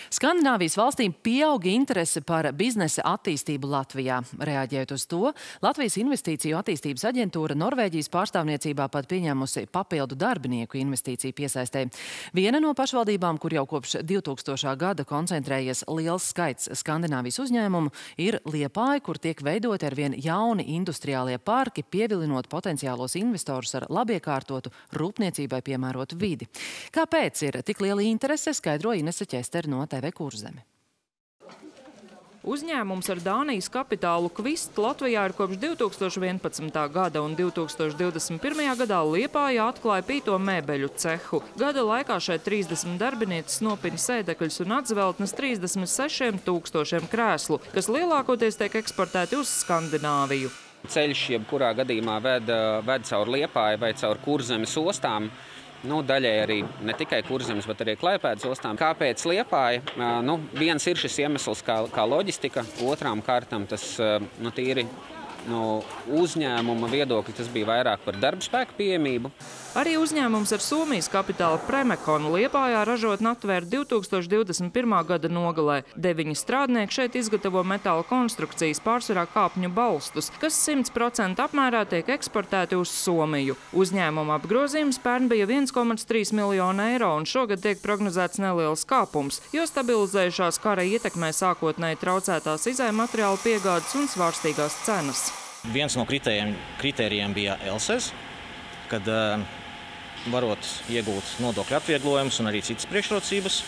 Skandināvijas valstīm pieauga interese par biznesa attīstību Latvijā. Reaģējot uz to, Latvijas Investīciju attīstības aģentūra Norvēģijas pārstāvniecībā pat pieņēmusi papildu darbinieku investīciju piesaistē. Viena no pašvaldībām, kur jau kopš 2000. gada koncentrējies liels skaits Skandināvijas uzņēmumu, ir Liepāja, kur tiek veidoti arvien jauni industriālie parki, pievilinot potenciālos investorus ar labiekārtotu, rūpniecībai piemērotu vidi. Kāpēc ir tik liela interese, skaidro Inese Ķesteri no TV Kurzeme. Uzņēmums ar Dānijas kapitālu Kvist Latvijā ir kopš 2011. gada un 2021. gadā Liepājā atklāja pīto mēbeļu cehu. Gada laikā šeit 30 darbinieces nopina sēdekļus un atzveltnes 36 000 krēslu, kas lielākoties tiek eksportēti uz Skandināviju. Ceļš jebkurā gadījumā ved caur Liepāju vai caur Kurzemes ostām. Daļai arī ne tikai Kurzemes, bet arī Klaipēdas ostām. Kāpēc Liepāja? Viens ir šis iemesls kā loģistika, otrām kārtām tas tīri uzņēmuma viedokļa, tas bija vairāk par darbspēku pieejamību. Arī uzņēmums ar Somijas kapitāla Premekonu Liepājā ražotni atvēra 2021. gada nogalē. 9 strādnieki šeit izgatavo metāla konstrukcijas, pārsvarā kāpņu balstus, kas 100% apmērā tiek eksportēti uz Somiju. Uzņēmuma apgrozījums pērn bija 1,3 miljonu eiro un šogad tiek prognozēts neliels kāpums, jo stabilizējušās kara ietekmē sākotnēji traucētās izējmateriālu piegādes un svārstīgās cenas. Viens no kritērijiem bija LSES, kad varot iegūt nodokļu atvieglojumus un arī citas priekšrocības.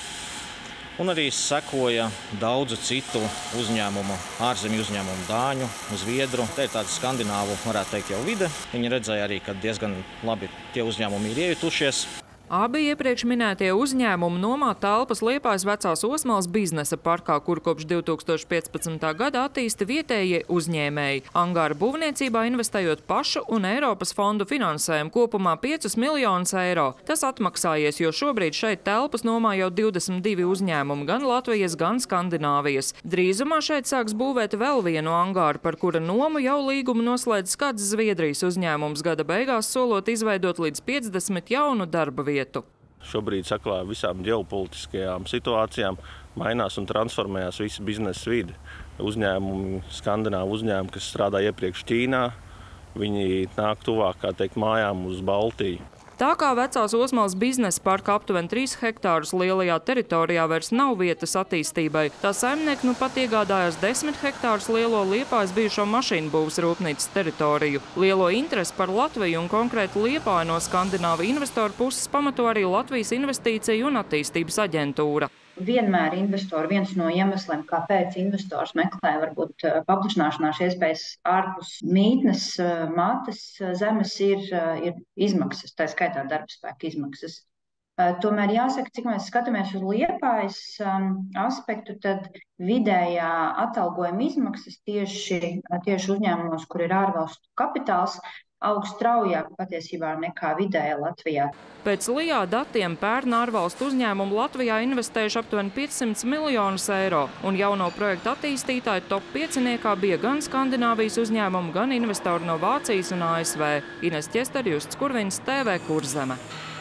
Un arī sekoja daudzu citu uzņēmumu, ārzemju uzņēmumu, dāņu, zviedru. Te ir tāda skandināvu, varētu teikt, jau vide. Viņi redzēja arī, ka diezgan labi tie uzņēmumi ir iejutušies. Abi iepriekš minētie uzņēmumi nomā telpas Liepājas Vecās Osmales biznesa parkā, kur kopš 2015. gada attīsta vietējie uzņēmēji. Angāra būvniecībā investējot pašu un Eiropas fondu finansējumu kopumā 5 miljonus eiro. Tas atmaksājies, jo šobrīd šeit telpas nomā jau 22 uzņēmumi, gan Latvijas, gan Skandināvijas. Drīzumā šeit sāks būvēt vēl vienu angāru, par kura nomu jau līgumu noslēdz kāds Zviedrijas uzņēmums, gada beigās solot izveidot līdz 50 jaunu darba vietu. Šobrīd saklā visām ģeopolitiskajām situācijām mainās un transformējās visa biznesa vide. Uzņēmumi, skandināvu uzņēmumi, kas strādā iepriekš Ķīnā, viņi nāk tuvāk, kā teikt, mājām uz Baltiju. Tā kā Vecās Osmales biznesa parka aptuveni 3 hektārus lielajā teritorijā vairs nav vietas attīstībai, tā saimnieki pat iegādājās 10 hektārus lielo Liepājas bijušo mašīnu būvs rūpnīcas teritoriju. Lielo interesi par Latviju un konkrēti Liepāju no skandināvu investoru puses pamato arī Latvijas Investīciju un attīstības aģentūra. Vienmēr viens no iemesliem, kāpēc investors meklē varbūt paplašināšanās iespējas ārpus mītnes, mātes zemes, ir izmaksas, tā skaitā darbspēka izmaksas. Tomēr jāsaka, cik mēs skatāmies uz Liepājas aspektu, tad vidējā atalgojuma izmaksas tieši uzņēmumos, kur ir ārvalstu kapitāls, aug straujāk patiesībā nekā vidēja Latvijā. Pēc LIA datiem pērn ārvalstu uzņēmumu Latvijā investējuši aptuveni 500 miljonus eiro, un jauno projektu attīstītāju top 5-niekā bija gan Skandināvijas uzņēmumu, gan investori no Vācijas un ASV. Inese Ķesteri, Justs Kurviņš, TV Kurzeme.